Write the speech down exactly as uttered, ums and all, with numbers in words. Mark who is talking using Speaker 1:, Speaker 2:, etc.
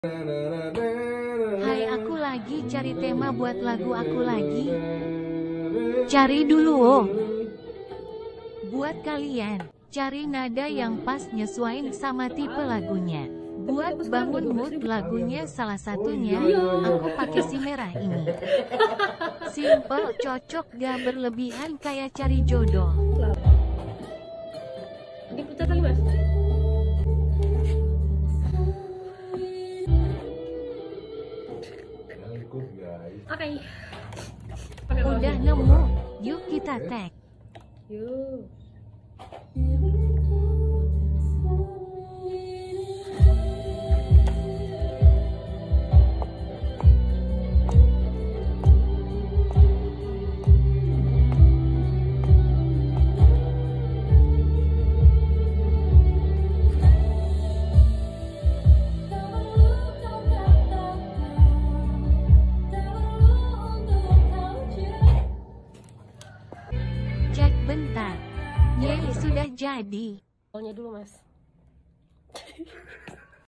Speaker 1: Hai, aku lagi cari tema buat lagu aku lagi. Cari dulu oh. Buat kalian, cari nada yang pas nyesuain sama tipe lagunya. Buat bangun mood lagunya salah satunya, aku pakai si merah ini. Simple, cocok, gak berlebihan kayak cari jodoh.
Speaker 2: Diputar lagi mas. Oke. Okay.
Speaker 1: Udah nemu, yuk kita tag.
Speaker 2: Yuk.
Speaker 1: Cek bentar. Yeay, sudah jadi.
Speaker 2: Awalnya dulu mas.